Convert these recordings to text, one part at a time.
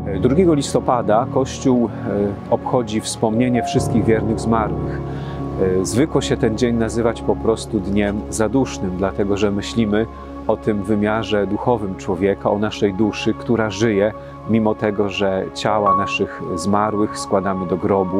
2 listopada Kościół obchodzi wspomnienie wszystkich wiernych zmarłych. Zwykło się ten dzień nazywać po prostu Dniem Zadusznym, dlatego że myślimy o tym wymiarze duchowym człowieka, o naszej duszy, która żyje, mimo tego, że ciała naszych zmarłych składamy do grobu,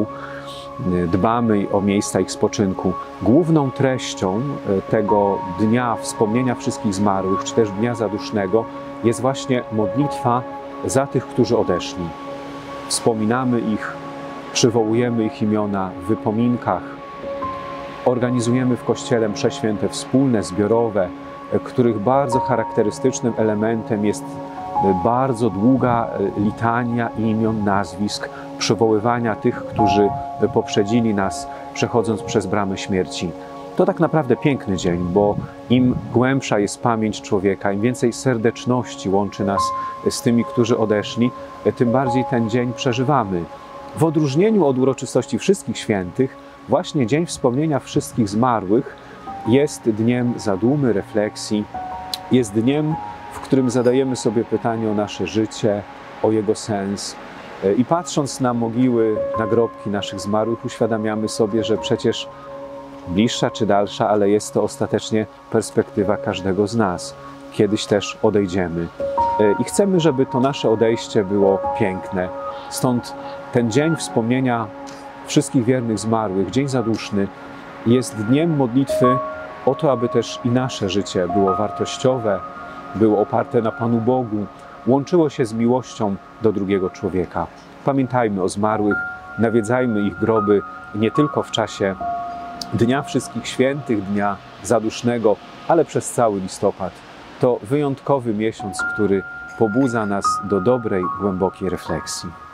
dbamy o miejsca ich spoczynku. Główną treścią tego dnia wspomnienia wszystkich zmarłych, czy też Dnia Zadusznego, jest właśnie modlitwa za tych, którzy odeszli. Wspominamy ich, przywołujemy ich imiona w wypominkach, organizujemy w Kościele msze święte wspólne, zbiorowe, których bardzo charakterystycznym elementem jest bardzo długa litania imion, nazwisk, przywoływania tych, którzy poprzedzili nas, przechodząc przez bramę śmierci. To tak naprawdę piękny dzień, bo im głębsza jest pamięć człowieka, im więcej serdeczności łączy nas z tymi, którzy odeszli, tym bardziej ten dzień przeżywamy. W odróżnieniu od uroczystości Wszystkich Świętych, właśnie Dzień Wspomnienia Wszystkich Zmarłych jest dniem zadumy, refleksji, jest dniem, w którym zadajemy sobie pytanie o nasze życie, o jego sens. I patrząc na mogiły, nagrobki naszych zmarłych, uświadamiamy sobie, że przecież bliższa czy dalsza, ale jest to ostatecznie perspektywa każdego z nas. Kiedyś też odejdziemy. I chcemy, żeby to nasze odejście było piękne. Stąd ten dzień wspomnienia wszystkich wiernych zmarłych, Dzień Zaduszny, jest dniem modlitwy o to, aby też i nasze życie było wartościowe, było oparte na Panu Bogu, łączyło się z miłością do drugiego człowieka. Pamiętajmy o zmarłych, nawiedzajmy ich groby nie tylko w czasie Dnia Wszystkich Świętych, Dnia Zadusznego, ale przez cały listopad. To wyjątkowy miesiąc, który pobudza nas do dobrej, głębokiej refleksji.